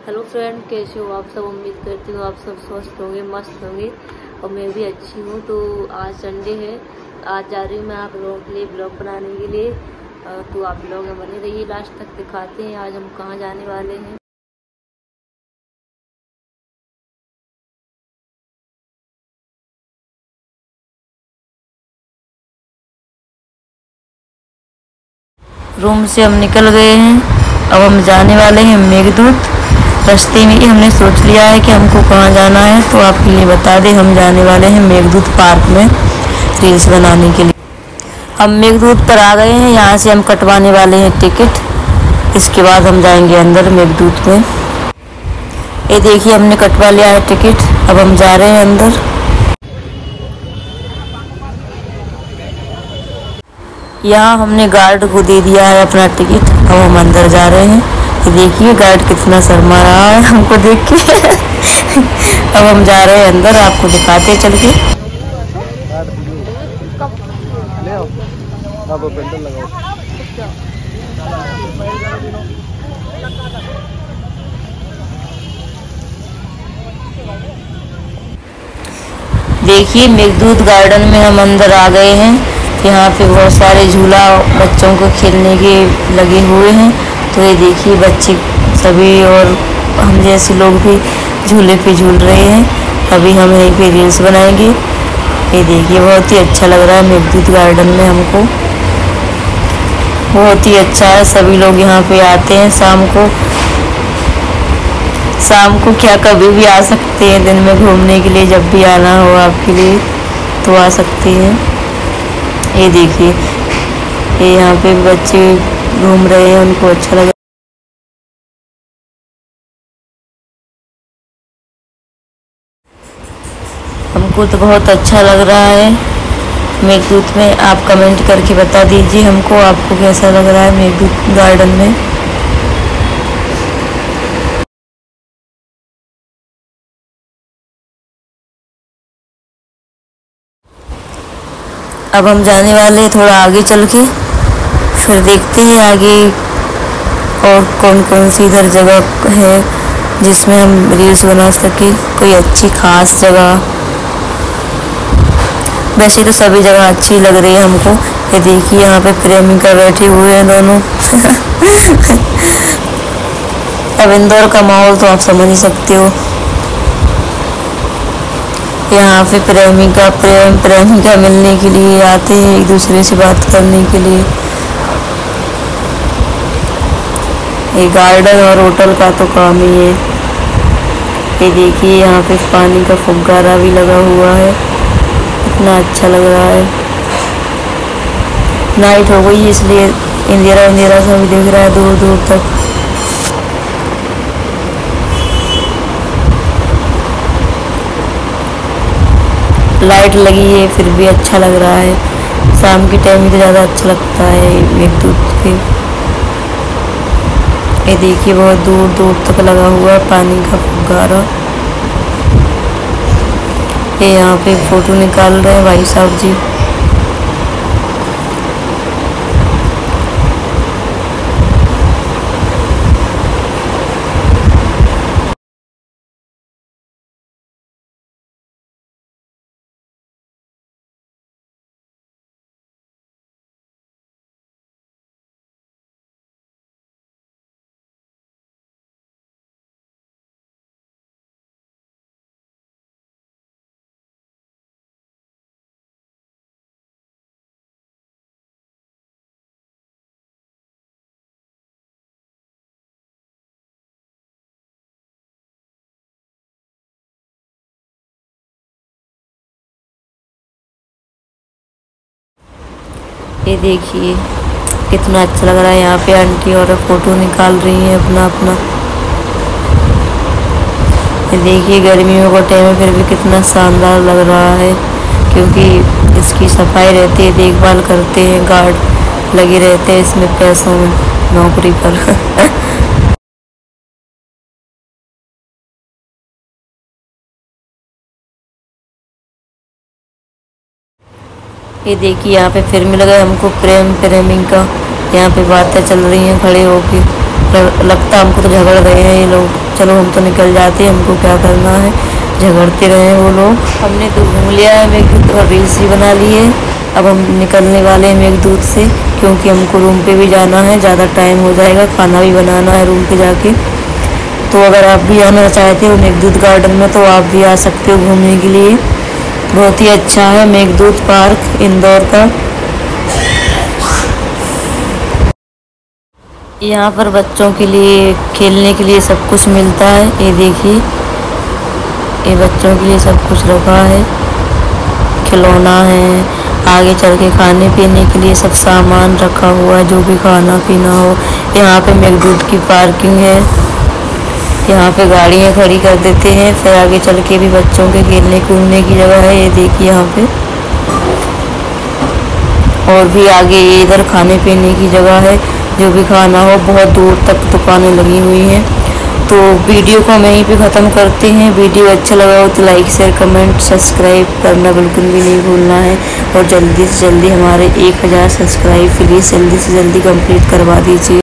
Hello friend, कैसे हो आप सब। उम्मीद करती हूँ आप सब स्वस्थ होंगे, मस्त होंगे और मैं भी अच्छी हूँ। तो आज संडे है, आज जा रही हूँ मैं आप लोगों के लिए ब्लॉग बनाने के लिए। तो आप लोग बने रहिए, लास्ट तक दिखाते हैं आज हम कहाँ जाने वाले हैं। रूम से हम निकल गए हैं, अब हम जाने वाले हैं मेघदूत। रास्ते में ही हमने सोच लिया है कि हमको कहाँ जाना है, तो आपके लिए बता दें हम जाने वाले हैं मेघदूत पार्क में रील्स बनाने के लिए। हम मेघदूत पर आ गए हैं, यहाँ से हम कटवाने वाले हैं टिकट। इसके बाद हम जाएंगे अंदर मेघदूत में। ये देखिए हमने कटवा लिया है टिकट, अब हम जा रहे हैं अंदर। यहाँ हमने गार्ड को दे दिया है अपना टिकट, अब हम अंदर जा रहे हैं। ये देखिए गार्ड कितना शर्मा रहा है हमको देख के। अब हम जा रहे हैं अंदर, आपको दिखाते हैं चल के। देखिए मेघदूत गार्डन में हम अंदर आ गए हैं। यहाँ पे बहुत सारे झूला बच्चों को खेलने के लगे हुए हैं। तो ये देखिए बच्चे सभी और हम जैसे लोग भी झूले पे झूल रहे हैं। अभी हम यहीं पे रील्स बनाएंगे। ये देखिए बहुत ही अच्छा लग रहा है मेघदूत गार्डन में हमको, बहुत ही अच्छा है। सभी लोग यहाँ पे आते हैं शाम को क्या कभी भी आ सकते हैं, दिन में घूमने के लिए जब भी आना हो आपके लिए तो आ सकते हैं। ये देखिए ये यहाँ पे बच्चे घूम रहे हैं, उनको अच्छा लगा। हमको तो बहुत अच्छा लग रहा है मेघदूत में। आप कमेंट करके बता दीजिए हमको आपको कैसा लग रहा है मेघदूत गार्डन में। अब हम जाने वाले हैं थोड़ा आगे चल के, फिर देखते हैं आगे और कौन कौन सी इधर जगह है जिसमें हम रील्स बना सके, कोई अच्छी खास जगह। वैसे तो सभी जगह अच्छी लग रही है हमको। ये देखिए यहाँ पे प्रेमिका बैठे हुए हैं दोनों। अब इंदौर का माहौल तो आप समझ ही सकते हो। यहाँ पे प्रेमिका मिलने के लिए आते हैं, एक दूसरे से बात करने के लिए। ये गार्डन और होटल का तो काम ही है। ये देखिए यहाँ पे पानी का फुब्बारा भी लगा हुआ है, इतना अच्छा लग रहा है। नाइट हो गई इसलिए अंधेरा सा भी दिख रहा है दूर दूर तक। लाइट लगी है फिर भी अच्छा लग रहा है। शाम के टाइम में तो ज़्यादा अच्छा लगता है मेघदूत पे। ये देखिए बहुत दूर दूर तक लगा हुआ है पानी का फुब्बारा। ये यहाँ पे फोटो निकाल रहे हैं भाई साहब जी। ये देखिए कितना अच्छा लग रहा है। यहाँ पे आंटी और फोटो निकाल रही हैं अपना। ये देखिए गर्मियों का टाइम है फिर भी कितना शानदार लग रहा है, क्योंकि इसकी सफाई रहती है, देखभाल करते हैं, गार्ड लगे रहते हैं इसमें पैसों में नौकरी पर। ये देखिए यहाँ पे फिर मिल गए हमको प्रेमिका। यहाँ पे बातें चल रही हैं खड़े होके। लगता हमको तो झगड़ रहे हैं ये लोग। चलो हम तो निकल जाते, हमको क्या करना है, झगड़ते रहे वो लोग। हमने तो घूम लिया है मेघदूत और रील्स भी बना ली है। अब हम निकलने वाले हैं मेघदूत से, क्योंकि हमको रूम पे भी जाना है, ज़्यादा टाइम हो जाएगा, खाना भी बनाना है रूम पे जाके। तो अगर आप भी आना चाहते हो मेघदूत गार्डन में तो आप भी आ सकते हो घूमने के लिए। बहुत ही अच्छा है मेघदूत पार्क इंदौर का। यहाँ पर बच्चों के लिए खेलने के लिए सब कुछ मिलता है। ये देखिए, ये बच्चों के लिए सब कुछ रखा है, खिलौना है, आगे चल के खाने पीने के लिए सब सामान रखा हुआ है, जो भी खाना पीना हो। यहाँ पे मेघदूत की पार्किंग है, यहाँ पे गाड़ियाँ खड़ी कर देते हैं। फिर आगे चल के भी बच्चों के खेलने कूदने की जगह है, ये देखिए यहाँ पे। और भी आगे ये इधर खाने पीने की जगह है, जो भी खाना हो। बहुत दूर तक दुकानें लगी हुई हैं। तो वीडियो को हम यहीं पे ख़त्म करते हैं। वीडियो अच्छा लगा हो तो लाइक शेयर कमेंट सब्सक्राइब करना बिल्कुल भी नहीं भूलना है। और जल्दी से जल्दी हमारे 1000 सब्सक्राइब प्लीज़ जल्दी से जल्दी कंप्लीट करवा दीजिए।